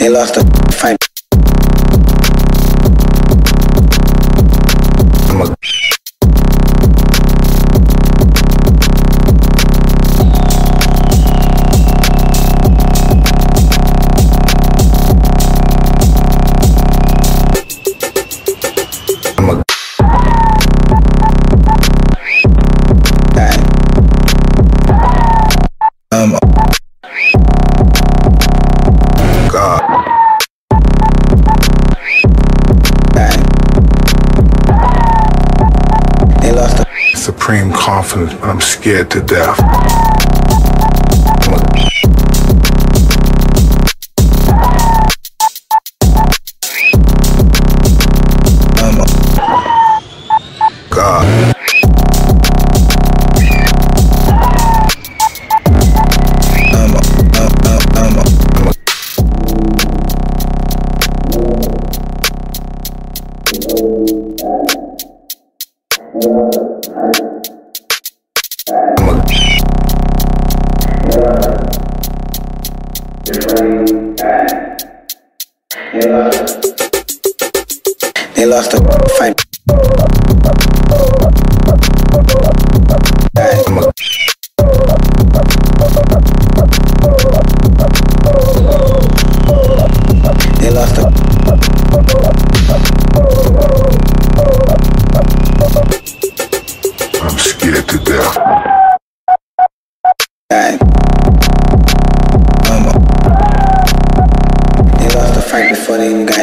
They lost the fight. Supreme confidence, I'm scared to death. God. They lost the fight. They lost the. I'm scared to death. They lost the fight before they even got